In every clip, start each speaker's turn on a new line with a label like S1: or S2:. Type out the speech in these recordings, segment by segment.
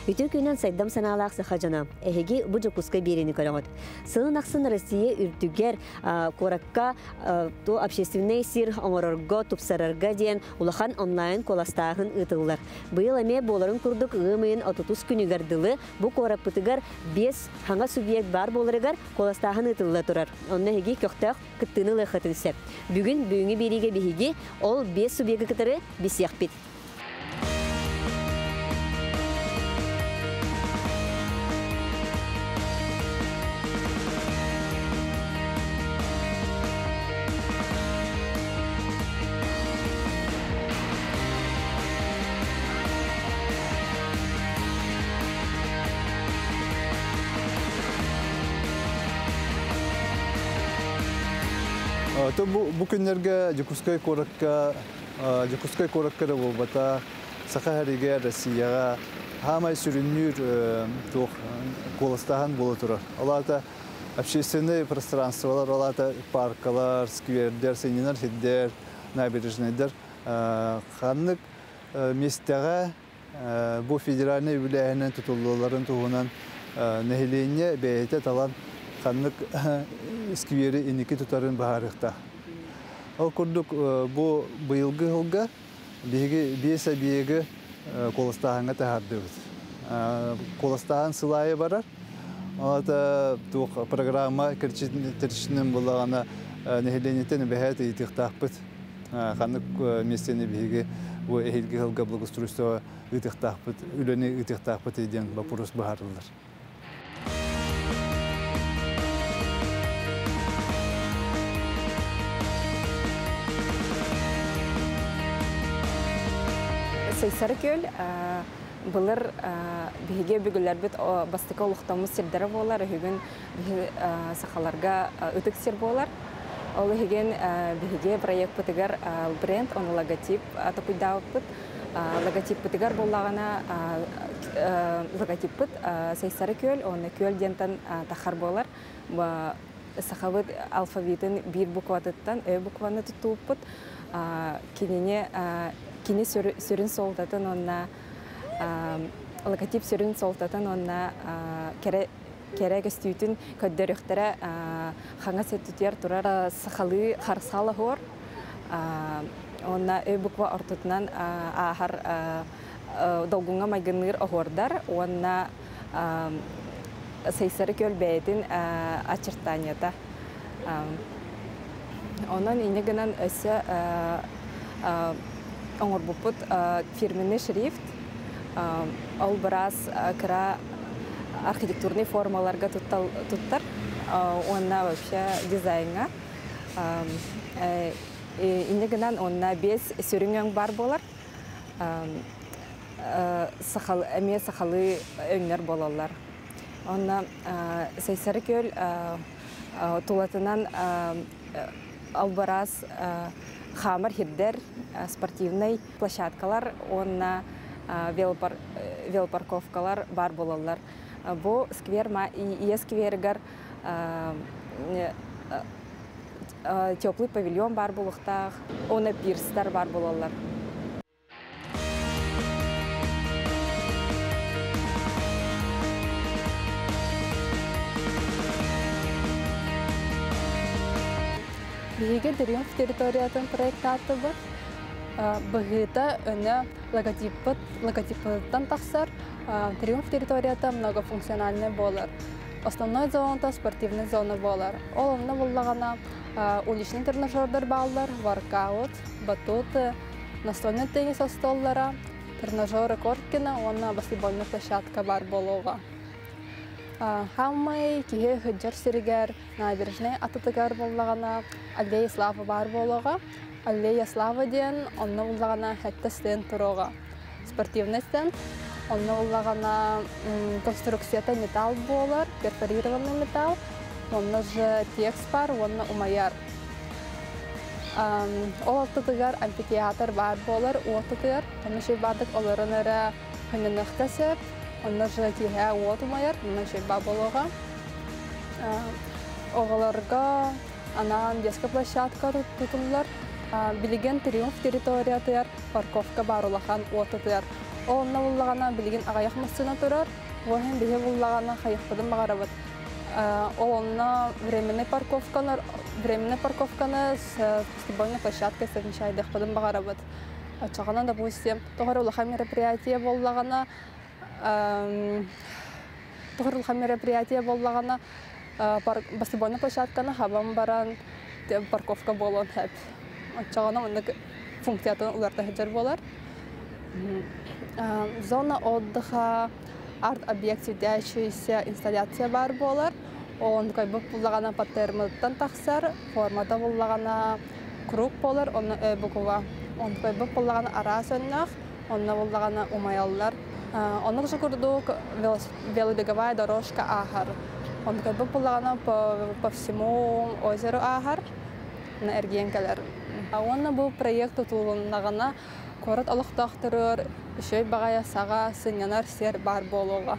S1: Ütü günün saydam sanalaq saxajana. Ehegi bu Jakutskoy birini karamat. Sığın aqsın Россия үртүгер коракка то общественный сир оңорорго тупсарарга ден улахан онлайн коластагын ытыллар. Быйыл эме боларын курдук ымын 30 күнүгөрдүлы бу кораппытыгар 5 хаңа субъект бар боларыгар коластагын ытылла турар. Онна хеги көктөк кыттыны лыхатынсеп. Бүгүн бүгүнгү бириге биһиги ол 5 субъект кытары бисяхпит.
S2: То bu günlerge Jakutskoy korakka bolbata Sakahariga Россияга хамай сүрүнүр тох коластахан боло турар. Аларда общественные пространстволар, аларда паркалар, сквердер, семинар хиддер, набережныйдер. Ханнык местеге бу федеральный билеһенен тутулуларын тугунан нехилене бейте талан ханнык сквери иники тутарын баарыкта. Ал курдук бу быйылгы жылга биеса биеге коластаганга тахардыбыз. Коластаган сылайы барар. Ата тук программа кирчинен булагана нехиленетен бехет итихтахпыт. Ханнык местени биеге бу эхилги жылга благоустройство итихтахпыт, үлөне итихтахпыт деген вопрос баарылар.
S3: Сейсаркөл булар биге бүгүлләр бит бастыка улуктамыз сирдәре булар, хүгүн сахаларга үтүк сир булар. Ол хеген биге проект битигер бренд, он логотип атапыдап бит. Логотип битигер буллагана логотип бит Сейсаркөл, он көл дентан тахар булар. Сахабыт алфавитын бир букваттан букваны тутуп бит. Кини сөрін солтатын онна логотип сөрін солтатын онна керек істейтін көддөріқтері қаңа сеттутер тұрар сақалы қарсалы хор онна буква ортытынан ахар долгунга майгыныр охордар онна сейсары көл бәйтін очертанията онан инегінен өсі оңор бупут фирменный шрифт, ол біраз кіра архитектурный формаларға туттар, онна вообще дизайнға. Инегінен онна 5 сүріңен бар болар, әме сақалы өңнер болалар. Онна Сейсары көл тулатынан ол біраз хамар хиддер спортивный площадкалар, онна велопарковкалар бар болалар. Бу сквер и сквергар теплый павильон бар булыктах, онна пирстар бар болалар.
S4: Биге Триумф территориятын проекттаты бар. Быгыта өне логотиптан тахсар. Триумф территорията многофункциональный болар. Основной зона спортивный зона болар. Ол онна буллагана уличный тренажердар балдар, воркаут, батут, настольный теннис столлара, тренажеры корткина, онна баскетбольная площадка бар болога. Хаммай кие хыджар сиригер набережный атытыгар боллагана аллея слава бар болога. Аллея слава ден онна боллагана хетте стенд турога. Спортивный стенд онна боллагана конструкцията металл болар, перфорированный металл. Онна же текст бар, онна умаяр. Ол атытыгар амфитеатр бар болар, уатытыгар. Тамиши бадык оларынара хынынық кәсіп. Онна же тиһә уат умаяр, онна шейба болога. Оғаларға анан детская площадка тутулар. Билеген Триумф территориятыяр, парковка бар улахан уатытыяр. Онна буллагана билген агаяк мастына турар. Оһен бие буллагана хаяктан багарабат. Онна временная парковканы с баскетбольной площадкой совмещает ходом багарабат. Чагана, допустим, тогорулха мероприятие буллагана баскетбольная площадканы хабам баран парковка болон хэп. Чагана онда функциятын уларда хеджер болар. Зона отдыха, арт-объект светящаяся инсталляция бар болар. Он как бы буллагана паттерматтан тахсар, формата буллагана круг болар, он буква. Он как бы буллагана арасыннах, он буллагана умаяллар. Он же курдук велобеговая дорожка Ахар. Он как бы буллагана по всему озеру Ахар на Эргенкалер. Он был проект тулуннагана корот алыктактырыр, шөй багая сага сынянар сер бар болуга.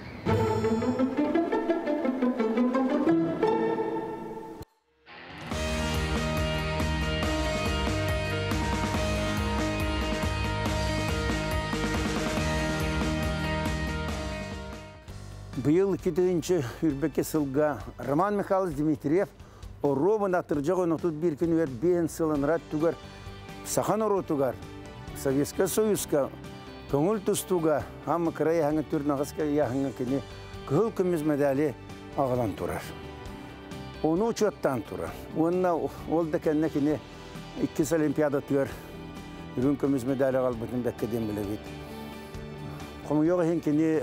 S5: Быйыл 2-нче үрбәккә сылга Роман Михайлович Дмитриев Оровын атыржагы нотут бир күн вер бен сылынрат тугар сахан оротугар Советский Союзка көңіл тұстуға хамы край хаңы түрнағысқа яхыңы кені күл күміз медали ағылан тұрар. Оны учеттан тұрар. Онына ол да кәнне кені 2 олимпиада түр үрін күміз медали ағал бұтын бәккеден білі бейт. Қомы еғы хен кені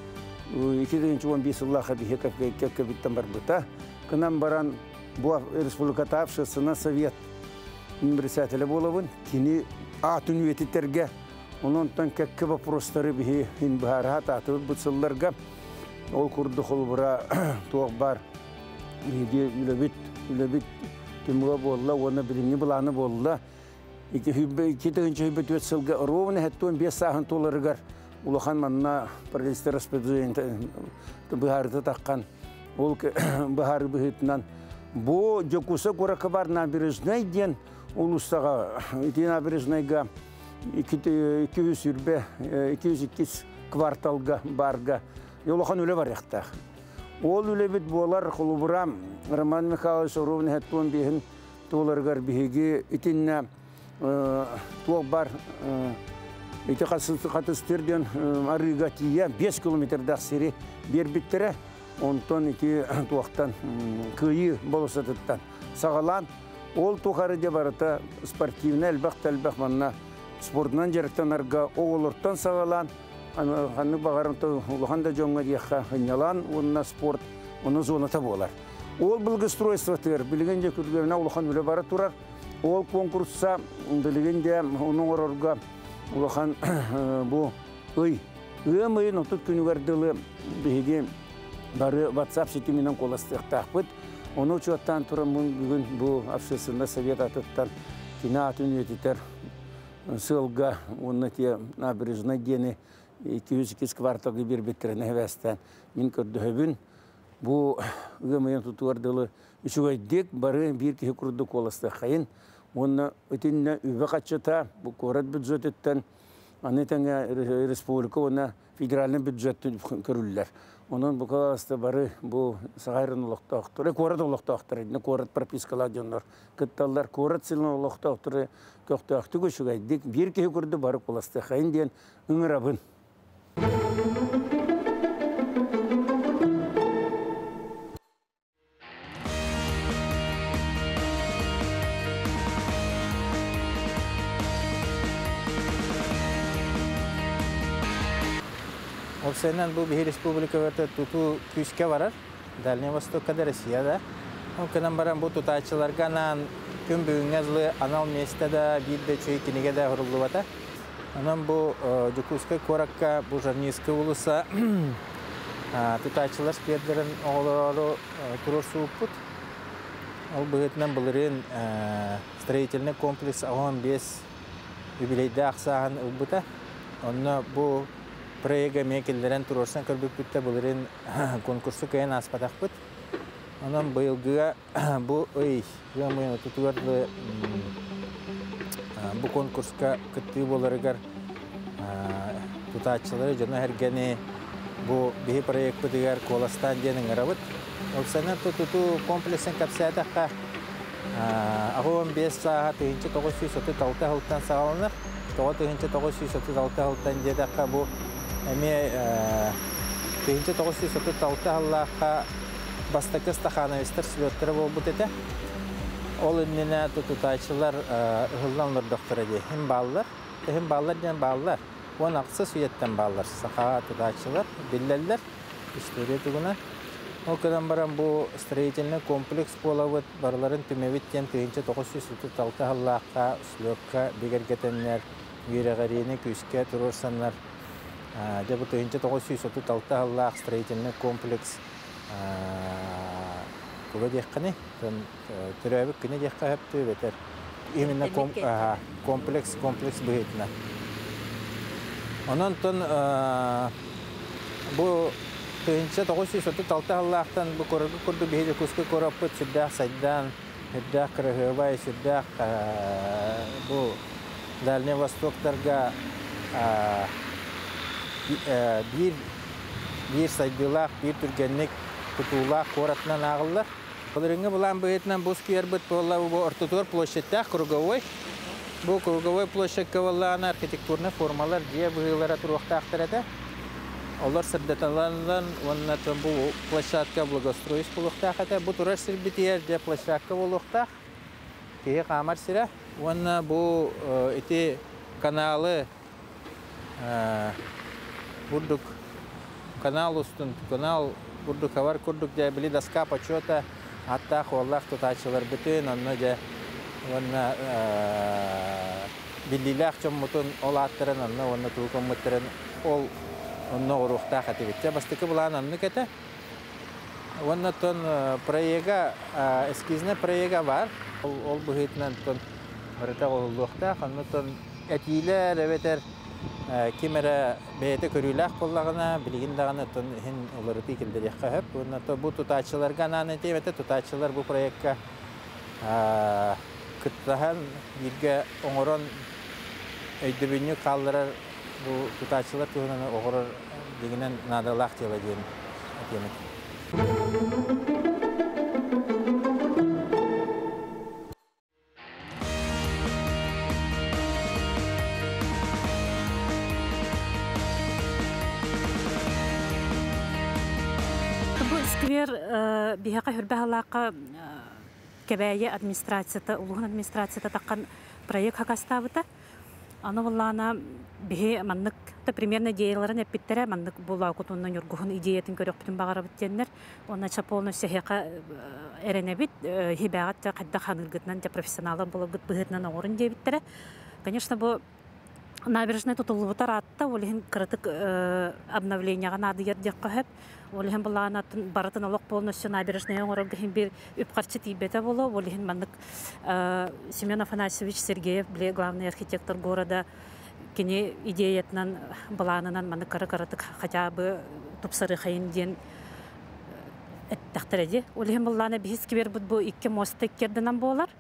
S5: 2015 ұллаға бейхекке біттен бар бұта. Күнан баран бұл республика тапшысына Совет университеті болуын кені ат университеттерге ононтан кәкке вопростары бихи ин бахарат атып бұтсылларға ол күрді қолбыра тоқ бар үлебит кемуға болла, оны біріңі бұланы болла. 2-нче хүбет өтсілгі ровны әттуын 5 сағын толарығар улахан манна паралистер распределение бахарды таққан ол бахары бұхетінен бұ жокуса көрікі бар набережной ден улустаға ити набережныйға 200 үрбе, 202 кварталға барға. Олахан өлі бар яқтақ. Ол өлі бет болар құлыбырам Роман Михайлович Оровны әттуын бейін толарғар бейге итінне тоқ бар ити қатыстерден арыға тия 5 километрдақ сері бербіттірі. Онтон ити тоқтан күйі болысатыттан сағалан. Ол туқары де барыта спортивны әлбәқ манна спортынан жарықтан арға оғылырттан сағалан. Қанны бағарымты ұлғанда жоңға дейққа ғынялан, онына спорт, оны зоната болар. Ол білгі стройство тер, білгенде күргеріне ұлған өлі бары тұрар. Ол конкурсса білгенде оның орарға ұлған бұл ұй. Үйін ұтып күнігерділі бейге бары WhatsApp сетіменен қоластықтақ бұд. Оны ұчуаттан тұрын бүгін бұл апшысында совет атыттан кина атын өтетер сылға, оны те набережной дені 202 кварталғы бір беттерін әвәстен мен көрді өбін. Бұл ғымайын тұтуардылы үшігайдек бары бір кеге күрді қоласты қайын. Оны өтінне үбі қатшыта бұл көрет бюджеттен аны тәңе республика оны федеральный бюджетті көрілілер. Onun bu kadar bari bu sağırın olaqtaqtır. Korat olaqtaqtır. Ne korat propiskalar diyorlar. Kıttallar korat silin olaqtaqtır. Köqtaqtı göçügaydik. Bir kişi kurdu bari kolastı. Xayın diyen ıngırabın.
S6: O senen bu bir respublika vardı tutu küske varar. Дальний Восток'ta Rusya'da. O kadar baran bu tutaçılarga nan tüm büyüngezli anal mestada bir de çöykiniga da huruldu vata. Onun bu Cukuska Korakka bu Jarniska ulusa tutaçılar spiyatların oğulları turursu uput. O büyütünden bulurun строительный комплекс ağın bez юбилейde aksahan ubuta. Onun bu Проега мекелдерен турорсан көрбүк бүтті бұлырын конкурсу көйен аспатақ бұд. Онан бұйылғыға бұл өй ғамайын тұтуарды бұл конкурска күтті боларығар тутачылары жона хергени бу бихи проект бутигар Коластан денин арабыт. Ол сана туту комплексын капсиятакка 15 саат тыгынчы 936 хылтан сагаланыр. 936 хылтан дедакка бу эме тыгынчы 936 хыллакка бастакы стахановистер слеттері болбут эте. Ол үннене тутачылар ылланлар доктора де. Хим баллар ден баллар. Он аксы сүйеттен баллар. Саха тутачылар, биллеллер, история тугуна. Ол кадан баран бу строительный комплекс болабыт, барларын түмевиттен тыгынчы 936 хыллакка, слетка, бигергетеннер, үйрегерини, күске, турурсаннар. Дебу тыгынчы 936 хыллак строительный комплекс Куга дехкани, төрөбүк кини дехка хептүү бетер. Именно комплекс быгытна. Онон тон бу тыгынча 936 хыллактан бу коргу курду бейде куска кораппыт сүрдак сайдан, сүрдак кырыгыбай, сүрдак бу Дальний Востоктарга бир сайдылак, бир түргенник Кутулак коратнан ағылар. Бұлырыңы бұлан бұғытнан бұз күйербіт болла бұл ортотор площадьтақ круговой. Бұл круговой площадьқа боллағын архитектурны формалар жия бұғылара тұруқтақтыр әді. Олар сырдаталанлан, оннатын бұл площадьқа благостроис болуқтақ әді. Бұл тұрар сірбітер де площадьқа болуқтақ. Кейі қамар сірі. Онна бұл еті каналы бұрдық канал ұстын, канал Курдук хавар курдук де били доска почета атта холлах тутачылар бүтүн онно же онна биллилах чоммутун ол аттырын онно онно тулкоммуттырын ол онно урухта хатибитте бастыкы булан онно кете онно тон проега эскизне проега бар ол бухитнан тон барыта оллухта онно тон этилер эветер Кимера бейте көрүләк боллагына билигин даганы тон хин олары пикилдер якка хеп. Онна то бу тутачыларга наны тебете тутачылар бу проектка кыттахан бирге оңорон өйдөбүнү калдырар бу тутачылар тугунан огорор дегенен надалак дела ден.
S7: Сквер бихака хүрбәһалака кәбәйе администрацията, улугун администрацията таққан проект хакастабыта. Аны буллана бихе маннык та примерно идеяларын эппиттере маннык була кутуннан юргугун идеятын көрөк бүтүн багарып теннер. Онна чаполно сехека эренебит хибагат та кадда ханылгытнан та профессионалдар булып быгытнан орын дебиттере. Конечно, бу набережная тутулубутар атта олихин кырытык обновленияга надыер декка хеп. Олихин булана баратын алок полностью набережная оңорогын бир үпкарчы тибете боло. Олихин маннык Семен Афанасьевич Сергеев, биле главный архитектор города, кини идеятнан буланынан маннык кырытык хотя бы тупсары хайын ден эттактыреди. Олихин булана бихиски бер бу икки мостык керденен болар.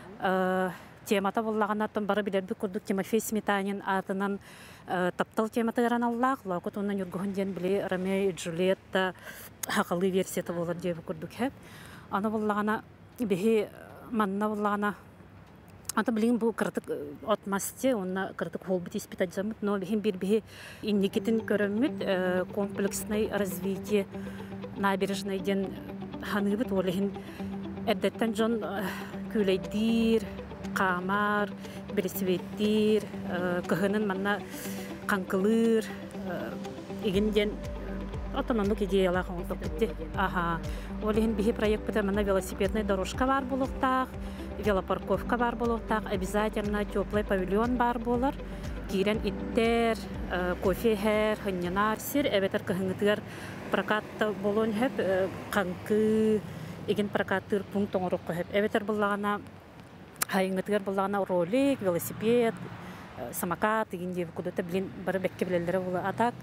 S7: Темата боллаганаттан бары билерби курдук Тимофей Сметанин атынан таптал темата яран Аллах, лакот оннан юргугун ден биле Ромео и Джульетта хакылы версияты болар деп курдук хеп. Аны боллагана бихи манна боллагана ата билин бу кыртык отмасте, онна кыртык холбут испытать замыт, но бихин бир инникитин көрөммүт комплексный развитие набережной ден ханыбыт олихин эрдеттен жон күлейдир Камар, Бересветтир, кыһынын манна канкылыр, игинден автономдук идеялар оңтоп кетти. Олихин бихи проект бите манна велосипедная дорожка бар болуктак, велопарковка бар болуктак, обязательно теплый павильон бар болар. Кирен иттер, кофе хер, хыннянар сир, эбетер кыһыңытыгар прокатта болон хеп, канкы, игин прокаттыр пункт оңорокко хеп. Эбетер буллагана Хайыңытыгар болағына ролик, велосипед, самокат, дегенде кудыта білін бары бәкке білелері болы атак.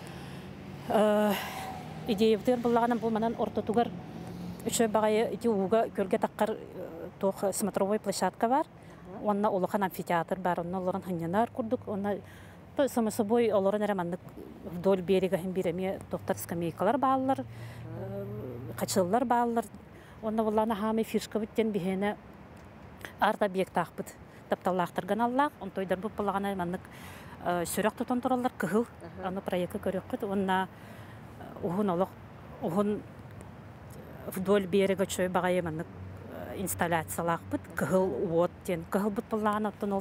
S7: Идеевтер болағына бұл манан ортотугар үші бағайы ити уға көрге таққар смотровой площадка бар. Онна олыған амфитеатр бар, онна оларын ханянар күрдік, онна То само собой олорон эреманнык вдоль берега хим биреме тоқтар скамейкалар баалар, качыллар баалар. Онна буллана хами фишка биттен бихене арта объект ахбыт. Тапталлахтырган аллах, он тойдар бу балагана эреманнык сүрөк тутан туралар кыгыл. Аны проектка көрөккөт. Онна ухун олох ухун вдоль берега чөй багай эреманнык инсталляциялах бит кыгыл вот тен кыгыл бут балагана оттон ол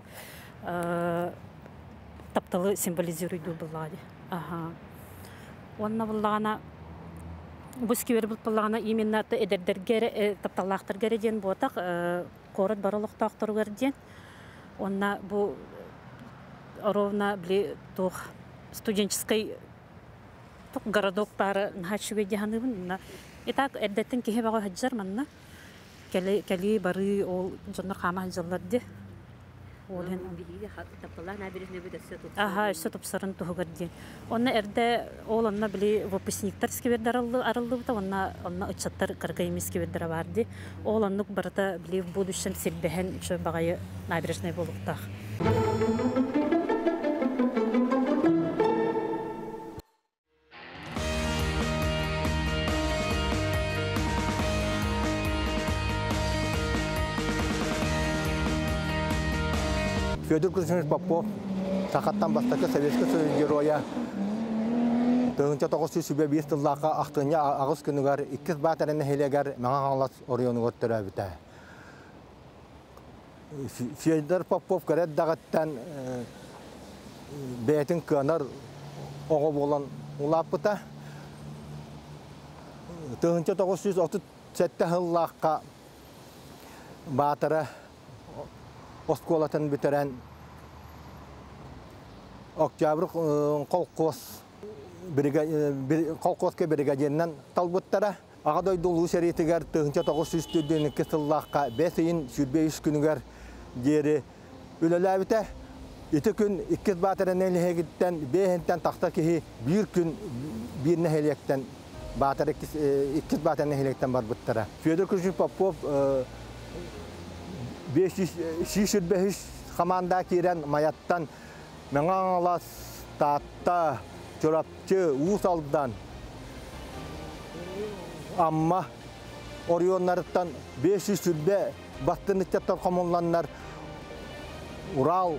S7: тапталы символизирует буллаги. Ага. Онна буллагана бускивер бут буллагана именно эдердерге тапталлахтырга ден ботак корот баралыктактыргар ден. Онна бу ровно бли тух студенческой городок пара нахачуге диханыбын. Итак, эддеттен кихе бага хаджар манна. Кали бары ол жоннор хама хаджалар де. Ага, все топсарын тугардин. Онна эрде ол онна били выпускниктар скибердер арылды, онна учаттар кыргаймис скибердер барды. Ол оннук барда били в будущем сирбехен чö багай набережный болуктах.
S8: Федор Кузьмич Попов, Сахаттан бастакы Советский Союз героя. 1905 жыллаqa ақтыня ағыз күнігер 2 батарыны хелегер маңа аңлас орионы өттірі біті. Федор Попов көрет дағыттан бәйтін көнір оғы болан ұлап бұта. 1937 жыллаqa батыры Осколатын бітірен Октябрь қолқоске бригадирінен талбыттара. Ағадай долу сәретігер 1942 жыллаққа 5 айын сүрбе 3 күнігер дері өлілі біті. 2 күн 2 батырын әлігеттен 5-тен тақта кеге 1 күн 1 нәхелектен 2 батырын нәхелектен бар бұттара. Федор Кузьмич Попов 565 команда кирен маяттан маңалас татта чорапчы усалдан амма орионнарыттан 500 сүрбе баттыныттар комонланнар Урал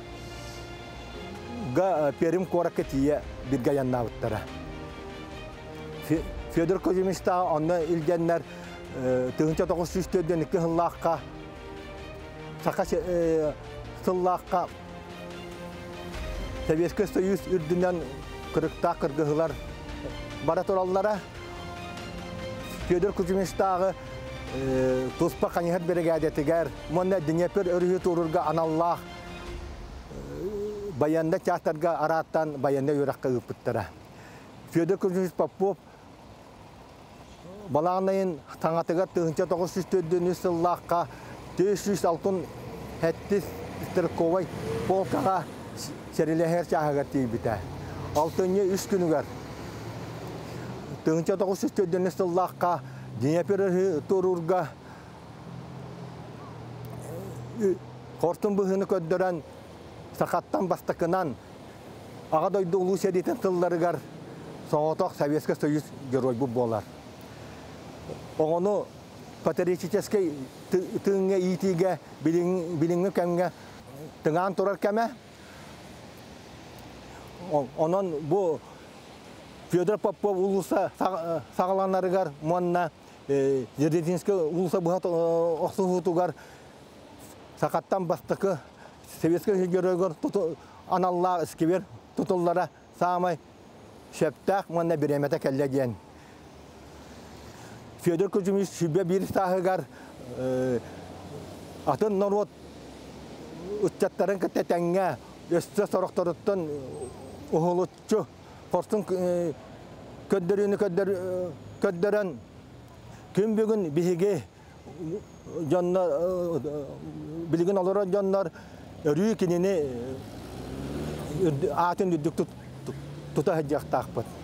S8: га Перим коракетия биргаяннабыттара. Федор Кузьмич та онны илгеннер 1942 жыллаққа Сақа сыллаққа Советский Союз үрдінен күрікта қырғығылар бара тұралылара. Федор Кузьмич тағы тұспа қанығыр бригадетігер, мұнна Днепр өргі тұрырға аналлақ баянда чақтарға араттан баянда өраққа үпіттіра. Федор Кузьмич Попов балағынайын таңатығар 1904 жыллаққа 500 алтын әттіс стрелковой полкаға сәреләхер чағығар тейбіті. Алтыне 3 күнігер. 1904 жыллаққа Днепр тұрырға қортын бұғыны көддірен сақаттан бастықынан ағадойды ұлу сәретін тылларығар соңотақ Советский Союз герой бұл болар. Оғыны патриотический тыңға итиге биліңі кәмге тыңан тұрар кәме. Онын бұл Федор Попов ұлыса сағаланарығар мұнна Зердетинскі ұлыса бұғат оқсығытуғар сақаттан бастықы Советский геройгар аналла іскебер тұтыллара сағамай шептақ мұнна біреметі кәллеген. Федор Кузьмич шүбе бір сағығар атын народ үтчаттарын кәттәтәңге өсті сұрақтарыттан ұғылытчы қорсын көддіріні көддірін күн бүгін бігі білген олары жандар үрі кенені атын үддік тұта жақтақпыд.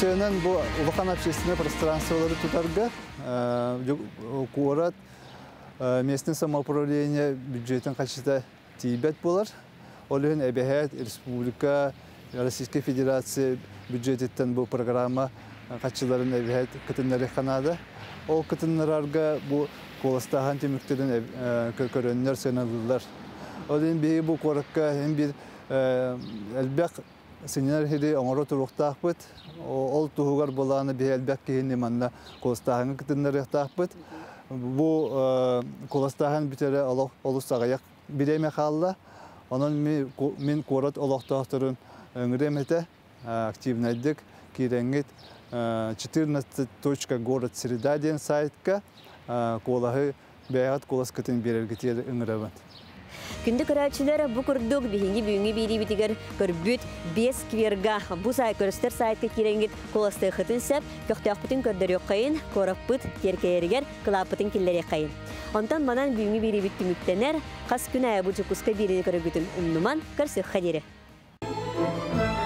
S2: Сенен bu улахан общественное пространстволары тутарга курат местное самоуправление бюджетен качества тибет болар. Олен эбехет республика Российской Федерации бюджеттен bu программа качыларын эбехет кытыннары канада. Ол кытыннарга bu коластахан темүктерин көрөннөр сенеллар. Олен бе bu коракка hem bir элбек сенер хири оңоро туруктаакпыт. Ол туһугар боланы бе элбек кийини манна коластахан кытыннары тахпыт. Bu kolastağın bitere olursak bilemek halda onun min korat olaqtağtırın öngüremete aktivnaydık kirengit 14. город Среда ден сайтка колахы бәят коласкатын берергетер öngüremen.
S1: Күнді көрәтшілер бұ күрдік бейінгі бүйінгі бейді бітігер көрбіт 5 кверга бұ сай көрістер сайтқа керенгет коласты қытын сәп, көқтіяқ бұтын көрдері қайын, қорық бұт, теркерігер, қылап бұтын келлері қайын. Онтан манан бүйінгі бейді бітті мүктенер, қас күн ая бұ жүкусқа бейді көрігітін ұмныман көрсі қадері.